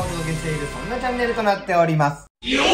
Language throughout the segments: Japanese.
お届けしている、そんなチャンネルとなっております。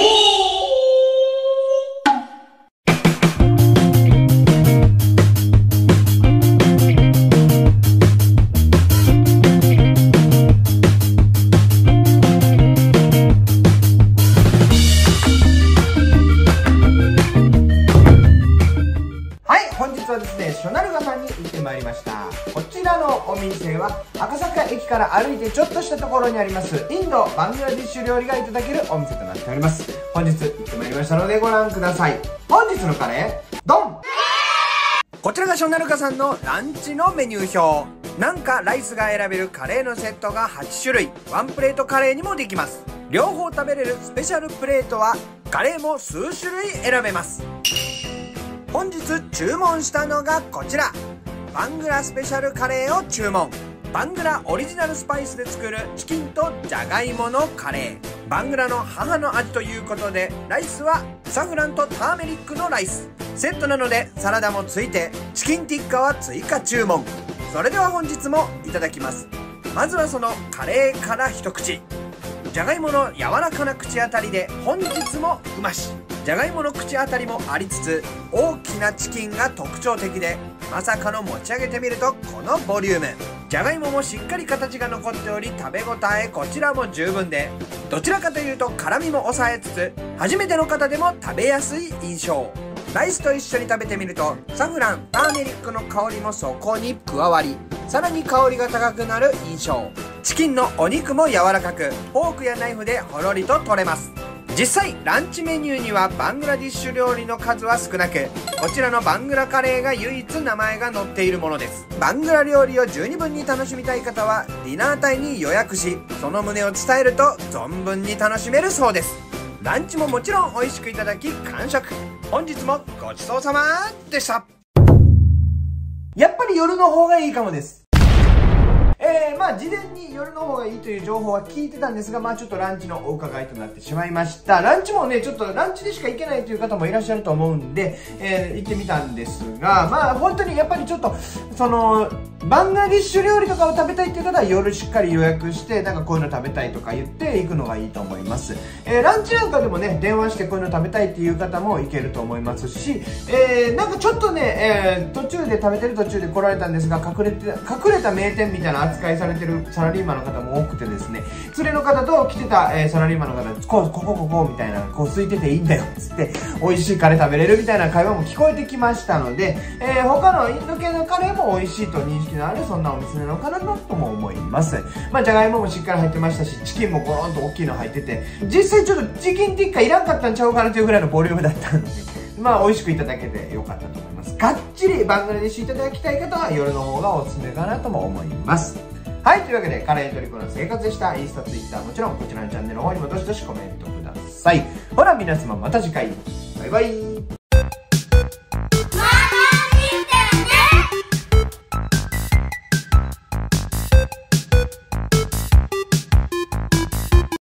本日はですね、ショナルガさんに行ってまいりました。こちらのお店は赤坂駅から歩いてちょっとしたところにあります、インド・バングラディッシュ料理がいただけるお店となっております。本日行ってまいりましたのでご覧ください。本日のカレー、ドン！こちらがショナルガさんのランチのメニュー表。なんかライスが選べるカレーのセットが8種類、ワンプレートカレーにもできます。両方食べれるスペシャルプレートはカレーも数種類選べます。本日注文したのがこちら、バングラスペシャルカレーを注文。バングラオリジナルスパイスで作るチキンとジャガイモのカレー。バングラの母の味ということで、ライスはサフランとターメリックのライス。セットなのでサラダもついて、チキンティッカは追加注文。それでは本日もいただきます。まずはそのカレーから一口。じゃがいもの柔らかな口当たりで本日もうまし。じゃがいもの口当たりもありつつ、大きなチキンが特徴的で、まさかの持ち上げてみるとこのボリューム。じゃがいももしっかり形が残っており、食べ応えこちらも十分で、どちらかというと辛みも抑えつつ、初めての方でも食べやすい印象。ライスと一緒に食べてみると、サフラン、ターメリックの香りもそこに加わり、さらに香りが高くなる印象。チキンのお肉も柔らかく、フォークやナイフでほろりと取れます。実際ランチメニューにはバングラディッシュ料理の数は少なく、こちらのバングラカレーが唯一名前が載っているものです。バングラ料理を十二分に楽しみたい方はディナー帯に予約し、その旨を伝えると存分に楽しめるそうです。ランチももちろん美味しくいただき完食。本日もごちそうさまでした。やっぱり夜の方がいいかもです。事前に夜の方がいいという情報は聞いてたんですが、ちょっとランチのお伺いとなってしまいました。ランチもね、ちょっとランチでしか行けないという方もいらっしゃると思うんで、行ってみたんですが、本当にやっぱりちょっと、バングラディッシュ料理とかを食べたいっていう方は夜しっかり予約して、なんかこういうの食べたいとか言って行くのがいいと思います。ランチなんかでもね、電話してこういうの食べたいっていう方も行けると思いますし、なんかちょっとね、途中で食べてる途中で来られたんですが、隠れた名店みたいな扱いされてるサラリーマンの方も多くてですね、連れの方と来てた、サラリーマンの方、ここみたいな、空いてていいんだよっつって、美味しいカレー食べれるみたいな会話も聞こえてきましたので、他のインド系のカレーも美味しいと認識のあるそんなお店なのかなとも思います。じゃがいももしっかり入ってましたし、チキンもゴロンと大きいの入ってて、実際ちょっとチキンティッカいらんかったんちゃうかなというぐらいのボリュームだったので、美味しくいただけてよかったと思います。がっちりバングラディッシュいただきたい方は夜の方がおすすめかなとも思います。はい、というわけでカレートリコの生活でした。インスタ、ツイッターもちろんこちらのチャンネルの方にもどしどしコメントください。ほら皆様また次回。バイバイ。